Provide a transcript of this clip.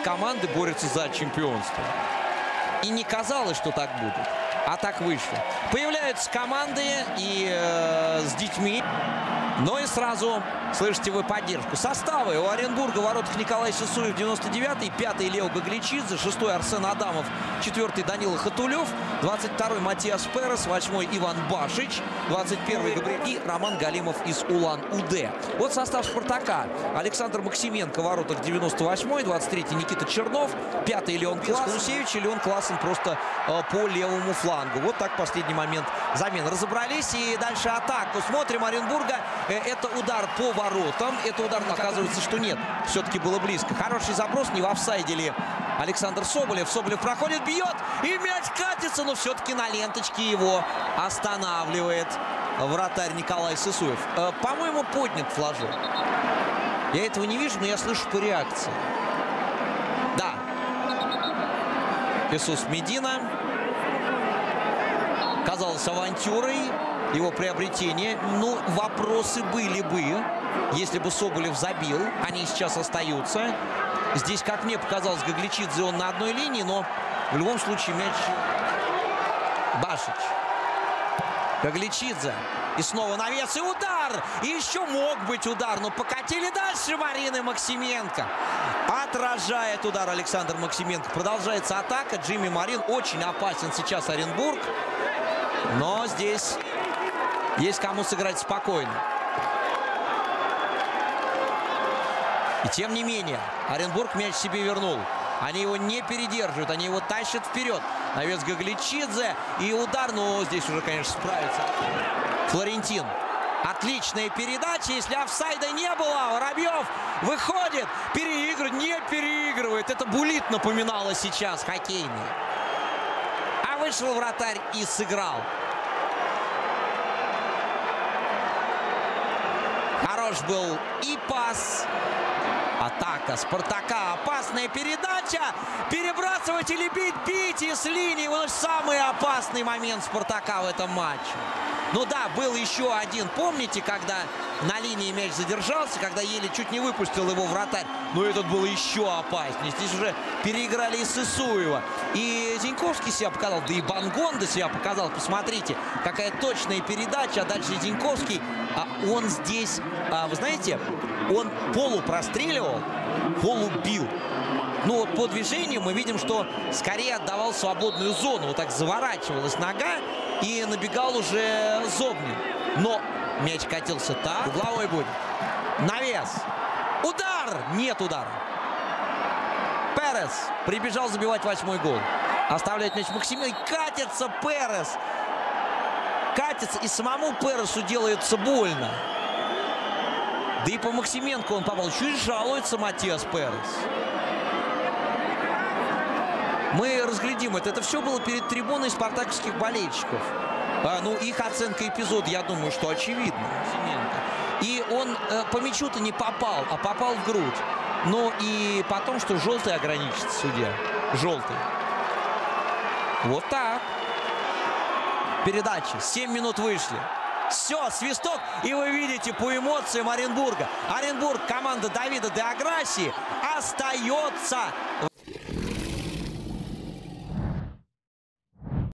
команды борются за чемпионство. И не казалось, что так будет. А так вышло. Появляются команды и с детьми. Но и сразу слышите вы поддержку. Составы: у Оренбурга в воротах Николай Сысуев, 99-й, 5-й Лео Гагличидзе, 6-й Арсен Адамов, 4-й Данила Хатулев, 22-й Матиас Перес, 8-й Иван Башич, 21-й Габриэль и Роман Галимов из Улан-Удэ. Вот состав «Спартака». Александр Максименко в воротах, 98-й, 23-й Никита Чернов, 5-й Леон Классен, и Леон Классен просто по левому флангу. Вот так в последний момент замен. Разобрались, и дальше атаку. Смотрим Оренбурга. Это удар по воротам. Это удар, но оказывается, что нет. Все-таки было близко. Хороший заброс, не в офсайде ли Александр Соболев. Соболев проходит, бьет, и мяч катится, но все-таки на ленточке его останавливает вратарь Николай Сысуев. По-моему, поднят флажок. Я этого не вижу, но я слышу по реакции. Да. Иисус Медина. Казалось авантюрой его приобретение. Ну, вопросы были бы, если бы Соболев забил. Они сейчас остаются. Здесь, как мне показалось, Гагличидзе, он на одной линии, но в любом случае мяч Башич. Гагличидзе. И снова навес, и удар! И еще мог быть удар, но покатили дальше Марины Максименко. Отражает удар Александр Максименко. Продолжается атака. Джимми Марин. Очень опасен сейчас Оренбург. Но здесь есть кому сыграть спокойно. И тем не менее, Оренбург мяч себе вернул. Они его не передерживают, они его тащат вперед. Навес Гагличидзе и удар, но здесь уже, конечно, справится Флорентин. Отличная передача, если офсайда не было. Воробьев выходит, переигрывает, не переигрывает. Это Булит напоминало сейчас хоккейный. А вышел вратарь и сыграл. Хорош был и пас. Атака Спартака. Опасная передача. Перебрасывать или бить? Бить из линии. Вот самый опасный момент Спартака в этом матче. Ну да, был еще один. Помните, когда на линии мяч задержался, когда еле чуть не выпустил его вратарь? Но этот был еще опаснее. Здесь уже переиграли и Сысуева. И Зиньковский себя показал, да и Бангонда себя показал. Посмотрите, какая точная передача. А дальше Зиньковский, он здесь, вы знаете, он полупростреливал, полубил. Ну вот по движению мы видим, что скорее отдавал свободную зону. Вот так заворачивалась нога и набегал уже Зобнин. Но мяч катился так. Угловой будет. Навес. Удар! Нет удара. Перес прибежал забивать 8-й гол. Оставляет мяч Максименко. Катится Перес. Катится, и самому Пересу делается больно. Да и по Максименко он попал. Еще и жалуется Матиас Перес. Мы разглядим это. Это все было перед трибуной спартаковских болельщиков. Ну, их оценка эпизода, я думаю, что очевидна. И он по мячу-то не попал, а попал в грудь. Ну и потом, что желтый ограничится судья. Желтый. Вот так. Передача. 7 минут вышли. Все, свисток. И вы видите по эмоциям Оренбурга. Оренбург, команда Давида де Аграсси, остается